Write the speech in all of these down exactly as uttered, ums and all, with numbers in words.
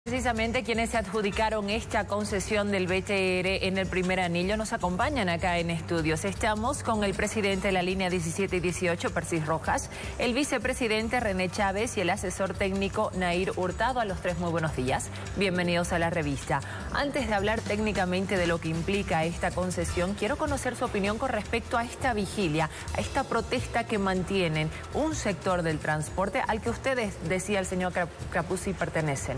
Precisamente quienes se adjudicaron esta concesión del B T R en el primer anillo nos acompañan acá en estudios. Estamos con el presidente de la línea diecisiete y dieciocho, Persis Rojas, el vicepresidente René Chávez y el asesor técnico Nair Hurtado. A los tres, muy buenos días. Bienvenidos a la revista. Antes de hablar técnicamente de lo que implica esta concesión, quiero conocer su opinión con respecto a esta vigilia, a esta protesta que mantienen un sector del transporte al que ustedes, decía el señor Capuzzi, pertenecen.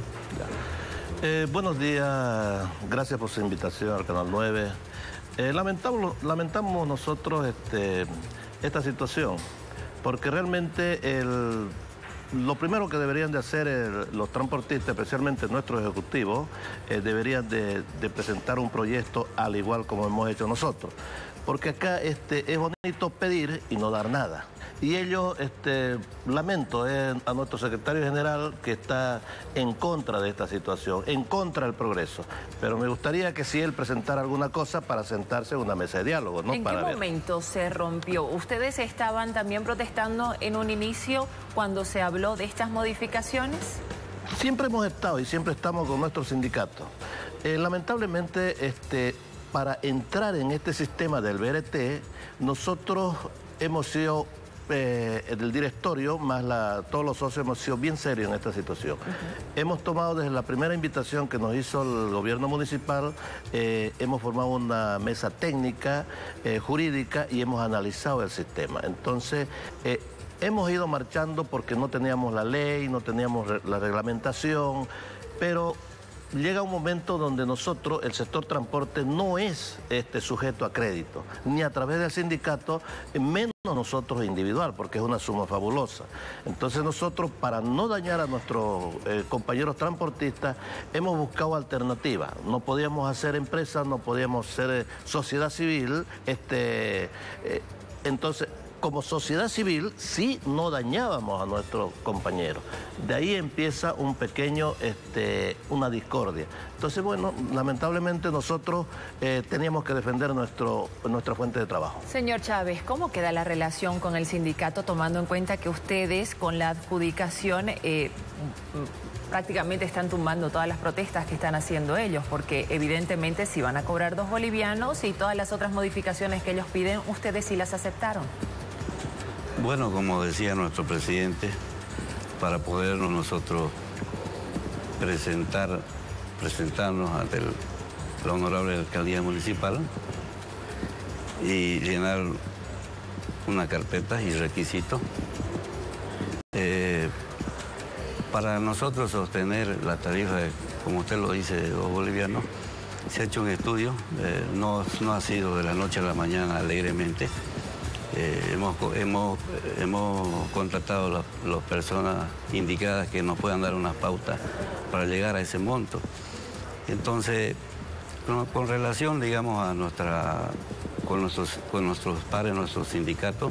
Eh, buenos días, gracias por su invitación al Canal nueve. Eh, lamentamos, lamentamos nosotros este, esta situación, porque realmente el, lo primero que deberían de hacer el, los transportistas, especialmente nuestros ejecutivos, eh, deberían de, de presentar un proyecto al igual como hemos hecho nosotros. Porque acá este, es bonito pedir y no dar nada. Y ellos, este, lamento eh, a nuestro secretario general que está en contra de esta situación, en contra del progreso. Pero me gustaría que si él presentara alguna cosa para sentarse en una mesa de diálogo, ¿no? ¿En para qué ver. momento se rompió? ¿Ustedes estaban también protestando en un inicio cuando se habló de estas modificaciones? Siempre hemos estado y siempre estamos con nuestros sindicatos. Eh, lamentablemente, este... para entrar en este sistema del B R T, nosotros hemos sido, eh, el directorio, más la, todos los socios hemos sido bien serios en esta situación. Uh-huh. Hemos tomado desde la primera invitación que nos hizo el gobierno municipal, eh, hemos formado una mesa técnica, eh, jurídica, y hemos analizado el sistema. Entonces, eh, hemos ido marchando porque no teníamos la ley, no teníamos re- la reglamentación, pero llega un momento donde nosotros, el sector transporte, no es este, sujeto a crédito, ni a través del sindicato, menos nosotros individual, porque es una suma fabulosa. Entonces nosotros, para no dañar a nuestros eh, compañeros transportistas, hemos buscado alternativas. No podíamos hacer empresas, no podíamos ser eh, sociedad civil, este, eh, entonces... como sociedad civil, sí no dañábamos a nuestros compañeros. De ahí empieza un pequeño, este, una discordia. Entonces, bueno, lamentablemente nosotros eh, teníamos que defender nuestro, nuestra fuente de trabajo. Señor Chávez, ¿cómo queda la relación con el sindicato, tomando en cuenta que ustedes, con la adjudicación, eh, prácticamente están tumbando todas las protestas que están haciendo ellos? Porque evidentemente si van a cobrar dos bolivianos y todas las otras modificaciones que ellos piden, ustedes sí las aceptaron. Bueno, como decía nuestro presidente, para podernos nosotros presentar, presentarnos ante el, la honorable alcaldía municipal y llenar una carpeta y requisitos, eh, para nosotros sostener la tarifa, de, como usted lo dice, de dos bolivianos, se ha hecho un estudio, eh, no, no ha sido de la noche a la mañana alegremente. Eh, hemos, hemos, hemos contratado las, las personas indicadas que nos puedan dar unas pautas para llegar a ese monto. Entonces, con, con relación, digamos, a nuestra, con nuestros, con nuestros pares, nuestros sindicatos,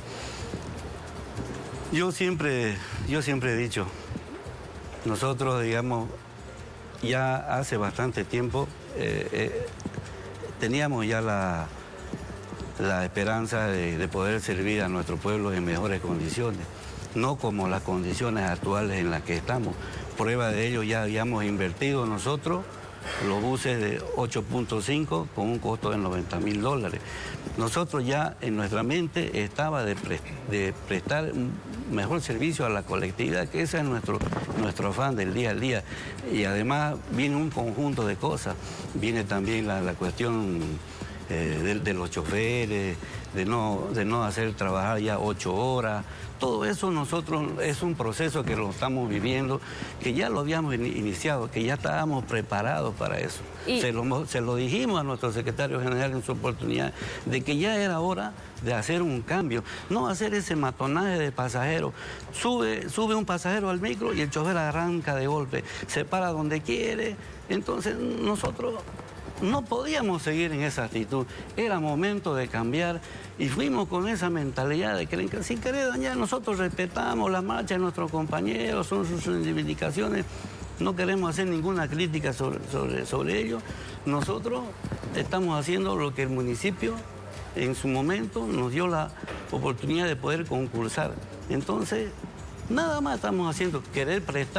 yo siempre, yo siempre he dicho, nosotros, digamos, ya hace bastante tiempo eh, eh, teníamos ya la... la esperanza de, de poder servir a nuestro pueblo en mejores condiciones, no como las condiciones actuales en las que estamos. Prueba de ello, ya habíamos invertido nosotros los buses de ocho punto cinco con un costo de noventa mil dólares. Nosotros ya en nuestra mente estaba de, pre, de prestar un mejor servicio a la colectividad, que ese es nuestro, nuestro afán del día a día. Y además viene un conjunto de cosas, viene también la, la cuestión... Eh, de, de los choferes, de no, de no hacer trabajar ya ocho horas. Todo eso nosotros es un proceso que lo estamos viviendo, que ya lo habíamos iniciado, que ya estábamos preparados para eso. Y... Se, lo, se lo dijimos a nuestro secretario general en su oportunidad, de que ya era hora de hacer un cambio, no hacer ese matonaje de pasajeros. Sube, sube un pasajero al micro y el chofer arranca de golpe, se para donde quiere. Entonces nosotros... no podíamos seguir en esa actitud, era momento de cambiar y fuimos con esa mentalidad de que sin querer dañar, nosotros respetamos la marcha de nuestros compañeros, son sus reivindicaciones, no queremos hacer ninguna crítica sobre, sobre, sobre ello. Nosotros estamos haciendo lo que el municipio en su momento nos dio la oportunidad de poder concursar. Entonces, nada más estamos haciendo, querer prestar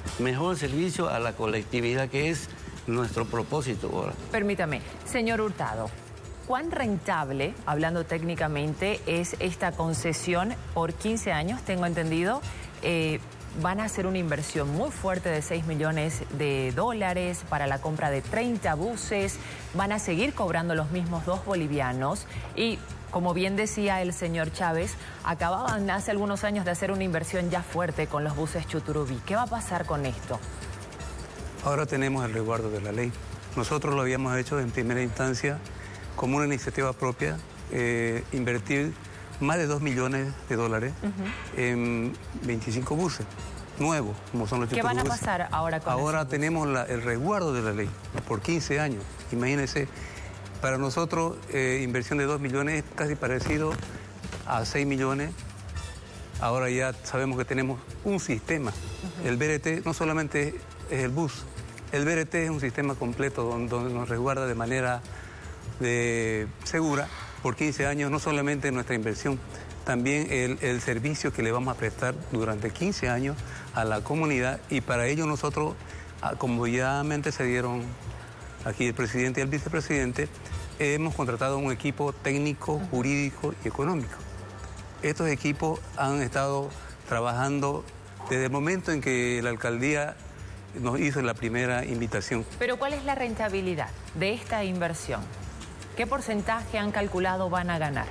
mejor servicio a la colectividad, que es nuestro propósito ahora. Permítame, señor Hurtado, ¿cuán rentable, hablando técnicamente, es esta concesión por quince años? Tengo entendido, eh, van a hacer una inversión muy fuerte de seis millones de dólares para la compra de treinta buses, van a seguir cobrando los mismos dos bolivianos y, como bien decía el señor Chávez, acababan hace algunos años de hacer una inversión ya fuerte con los buses Chuturubí. ¿Qué va a pasar con esto? Ahora tenemos el resguardo de la ley. Nosotros lo habíamos hecho en primera instancia como una iniciativa propia, eh, invertir más de dos millones de dólares uh-huh. en veinticinco buses nuevos, como son los ¿Qué van a pasar ahora con Ahora tenemos la, el resguardo de la ley por quince años. Imagínense, para nosotros eh, inversión de dos millones es casi parecido a seis millones. Ahora ya sabemos que tenemos un sistema. Uh-huh. El B R T no solamente es el bus, el B R T es un sistema completo donde, donde nos resguarda de manera de, segura por quince años, no solamente nuestra inversión, también el, el servicio que le vamos a prestar durante quince años a la comunidad, y para ello nosotros, como ya me antecedieron aquí el presidente y el vicepresidente, hemos contratado un equipo técnico, jurídico y económico. Estos equipos han estado trabajando desde el momento en que la alcaldía nos hizo la primera invitación. Pero ¿cuál es la rentabilidad de esta inversión? ¿Qué porcentaje han calculado van a ganar?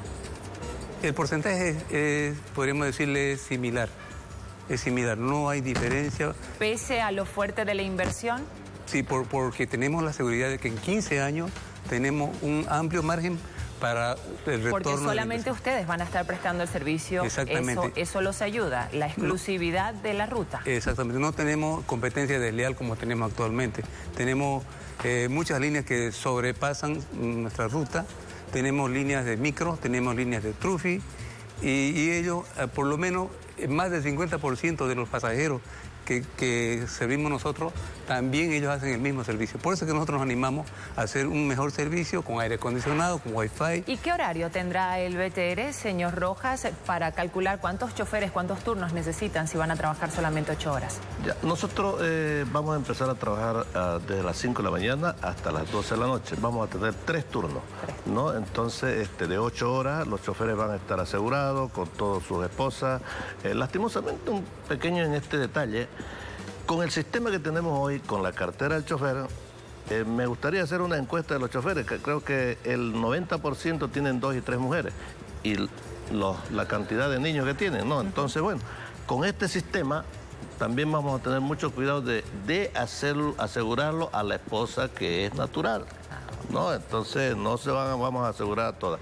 El porcentaje es, es, podríamos decirle, es similar. Es similar, no hay diferencia. ¿Pese a lo fuerte de la inversión? Sí, por, porque tenemos la seguridad de que en quince años tenemos un amplio margen para el retorno. Porque solamente ustedes van a estar prestando el servicio. Exactamente. Eso, eso los ayuda, la exclusividad no, de la ruta. Exactamente, no tenemos competencia desleal como tenemos actualmente. Tenemos eh, muchas líneas que sobrepasan nuestra ruta. Tenemos líneas de micro, tenemos líneas de trufi, y, y ellos, eh, por lo menos, más del cincuenta por ciento de los pasajeros que, que servimos nosotros, también ellos hacen el mismo servicio. Por eso es que nosotros nos animamos a hacer un mejor servicio con aire acondicionado, con wifi. ¿Y qué horario tendrá el B T R, señor Rojas, para calcular cuántos choferes, cuántos turnos necesitan si van a trabajar solamente ocho horas? Ya, nosotros eh, vamos a empezar a trabajar uh, desde las cinco de la mañana hasta las doce de la noche. Vamos a tener tres turnos, tres. ¿no? Entonces, este, de ocho horas, los choferes van a estar asegurados con todas sus esposas. Eh, lastimosamente, un pequeño en este detalle. Con el sistema que tenemos hoy, con la cartera del chofer, eh, me gustaría hacer una encuesta de los choferes, que creo que el noventa por ciento tienen dos y tres mujeres, y los, la cantidad de niños que tienen, ¿no? Entonces, bueno, con este sistema también vamos a tener mucho cuidado de, de hacerlo, asegurarlo a la esposa que es natural, ¿no? Entonces, no se van a, vamos a asegurar a todas.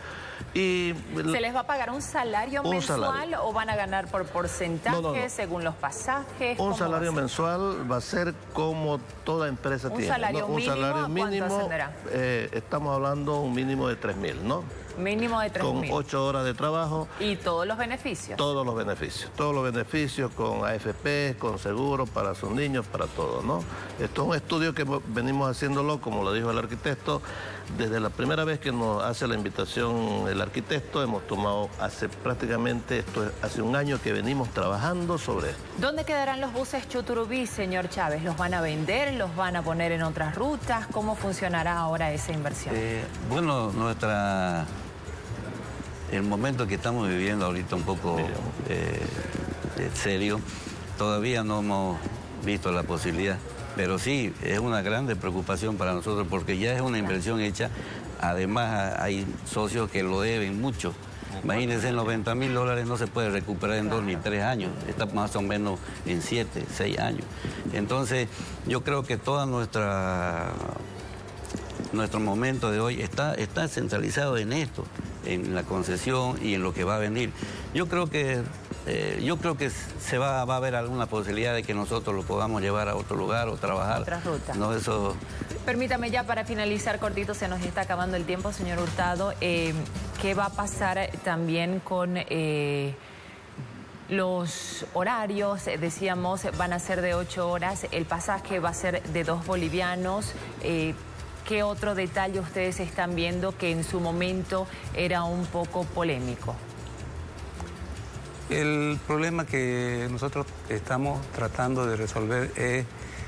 Y ¿se les va a pagar un salario un mensual salario. o van a ganar por porcentaje no, no, no. según los pasajes? Un salario va mensual va a ser como toda empresa ¿Un tiene. Salario ¿no? mínimo, un salario mínimo. ¿Cuánto ascenderá? Eh, estamos hablando un mínimo de tres mil, ¿no? Mínimo de tres mil. Con ocho horas de trabajo. ¿Y todos los beneficios? Todos los beneficios. Todos los beneficios con A F P, con seguro para sus niños, para todos, ¿no? Esto es un estudio que venimos haciéndolo, como lo dijo el arquitecto, desde la primera vez que nos hace la invitación el arquitecto, hemos tomado hace prácticamente, esto es hace un año que venimos trabajando sobre esto. ¿Dónde quedarán los buses Chuturubí, señor Chávez? ¿Los van a vender? ¿Los van a poner en otras rutas? ¿Cómo funcionará ahora esa inversión? Eh, bueno, nuestra... El momento que estamos viviendo ahorita un poco eh, serio, todavía no hemos visto la posibilidad, pero sí, es una grande preocupación para nosotros porque ya es una inversión hecha, además hay socios que lo deben mucho. Imagínense, en noventa mil dólares no se puede recuperar en dos ni tres años, está más o menos en siete, seis años. Entonces, yo creo que toda nuestra... Nuestro momento de hoy está, está centralizado en esto, en la concesión y en lo que va a venir. Yo creo que, eh, yo creo que se va, va a haber alguna posibilidad de que nosotros lo podamos llevar a otro lugar o trabajar. Otra ruta. No, eso... Permítame ya para finalizar cortito, se nos está acabando el tiempo, señor Hurtado. Eh, ¿Qué va a pasar también con... Eh, los horarios? Decíamos, van a ser de ocho horas, el pasaje va a ser de dos bolivianos. Eh, ¿Qué otro detalle ustedes están viendo que en su momento era un poco polémico? El problema que nosotros estamos tratando de resolver es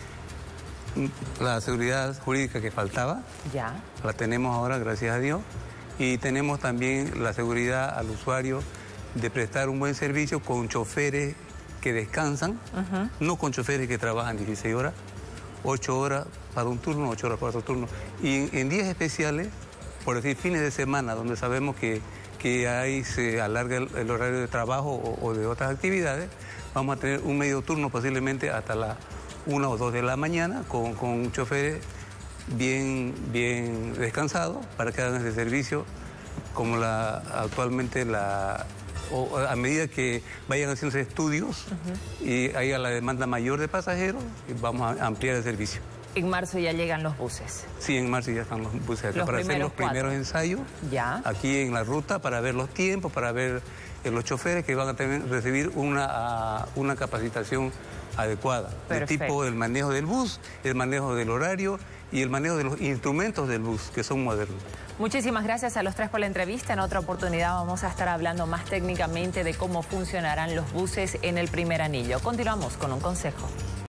la seguridad jurídica que faltaba. Ya. La tenemos ahora, gracias a Dios. Y tenemos también la seguridad al usuario de prestar un buen servicio con choferes que descansan, uh-huh. no con choferes que trabajan dieciséis horas, ocho horas para un turno, ocho horas para otro turno. Y en, en días especiales, por decir fines de semana, donde sabemos que, que ahí se alarga el, el horario de trabajo o, o de otras actividades, vamos a tener un medio turno posiblemente hasta las una o dos de la mañana con, con choferes bien, bien descansados para que hagan ese servicio como la, actualmente la... O a medida que vayan haciendo estudios uh-huh. y haya la demanda mayor de pasajeros, vamos a ampliar el servicio. En marzo ya llegan los buses. Sí, en marzo ya están los buses acá los para hacer los cuatro. primeros ensayos ya. aquí en la ruta para ver los tiempos, para ver eh, los choferes que van a tener, recibir una, uh, una capacitación adecuada. Perfecto. El tipo del manejo del bus, el manejo del horario y el manejo de los instrumentos del bus, que son modernos. Muchísimas gracias a los tres por la entrevista. En otra oportunidad vamos a estar hablando más técnicamente de cómo funcionarán los buses en el primer anillo. Continuamos con un consejo.